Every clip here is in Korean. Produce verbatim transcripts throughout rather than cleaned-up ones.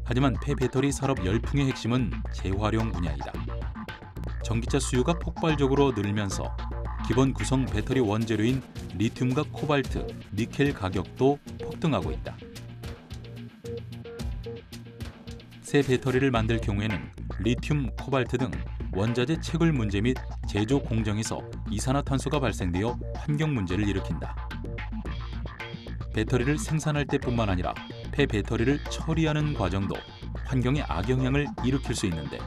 하지만 폐배터리 산업 열풍의 핵심은 재활용 분야이다. 전기차 수요가 폭발적으로 늘면서 기본 구성 배터리 원재료인 리튬과 코발트, 니켈 가격도 폭등하고 있다. 새 배터리를 만들 경우에는 리튬, 코발트 등 원자재 채굴 문제 및 제조 공정에서 이산화탄소가 발생되어 환경 문제를 일으킨다. 배터리를 생산할 때뿐만 아니라 폐배터리를 처리하는 과정도 환경에 악영향을 일으킬 수 있는데,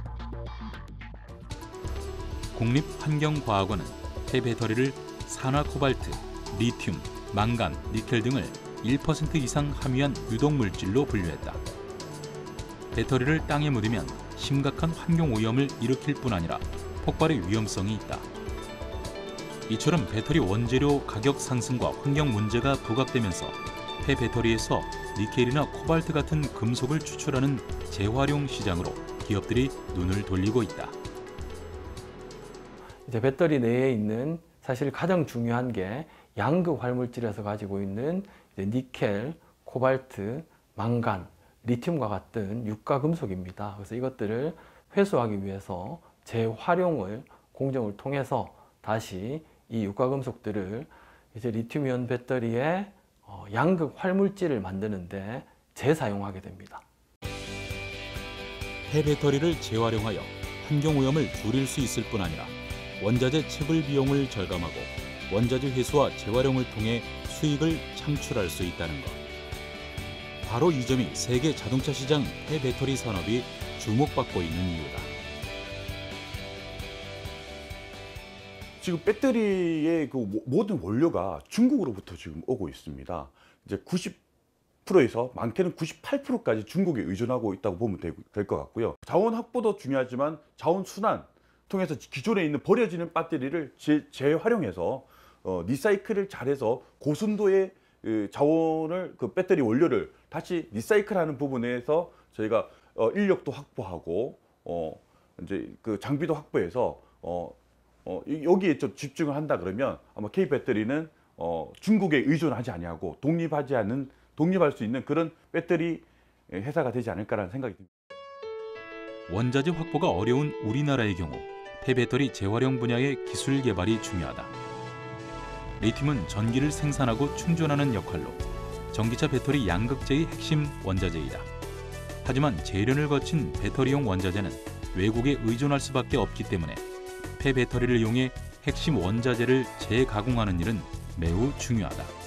국립환경과학원은 폐배터리를 산화 코발트, 리튬, 망간, 니켈 등을 일 퍼센트 이상 함유한 유독물질로 분류했다. 배터리를 땅에 묻으면 심각한 환경오염을 일으킬 뿐 아니라 폭발의 위험성이 있다. 이처럼 배터리 원재료 가격 상승과 환경 문제가 부각되면서 폐배터리에서 니켈이나 코발트 같은 금속을 추출하는 재활용 시장으로 기업들이 눈을 돌리고 있다. 이제 배터리 내에 있는 사실 가장 중요한 게 양극 활물질에서 가지고 있는 이제 니켈, 코발트, 망간, 리튬과 같은 유가 금속입니다. 그래서 이것들을 회수하기 위해서 재활용을 공정을 통해서 다시 이 유가 금속들을 이제 리튬이온 배터리의 양극 활물질을 만드는데 재사용하게 됩니다. 폐배터리를 재활용하여 환경오염을 줄일 수 있을 뿐 아니라 원자재 채굴 비용을 절감하고 원자재 회수와 재활용을 통해 수익을 창출할 수 있다는 것. 바로 이 점이 세계 자동차 시장 폐배터리 산업이 주목받고 있는 이유다. 지금 배터리의 그 모든 원료가 중국으로부터 지금 오고 있습니다. 이제 구십 퍼센트에서 많게는 구십팔 퍼센트까지 중국에 의존하고 있다고 보면 될 것 같고요. 자원 확보도 중요하지만 자원 순환 통해서 기존에 있는 버려지는 배터리를 재, 재활용해서 어, 리사이클을 잘해서 고순도의 그 자원을 그 배터리 원료를 다시 리사이클하는 부분에서 저희가 어, 인력도 확보하고 어, 이제 그 장비도 확보해서 어, 어, 여기에 좀 집중을 한다 그러면 아마 K배터리는 어, 중국에 의존하지 아니하고 독립하지 않는 독립할 수 있는 그런 배터리 회사가 되지 않을까라는 생각이 듭니다. 원자재 확보가 어려운 우리나라의 경우 폐배터리 재활용 분야의 기술 개발이 중요하다. 리튬은 전기를 생산하고 충전하는 역할로 전기차 배터리 양극재의 핵심 원자재이다. 하지만 재련을 거친 배터리용 원자재는 외국에 의존할 수밖에 없기 때문에 폐배터리를 이용해 핵심 원자재를 재가공하는 일은 매우 중요하다.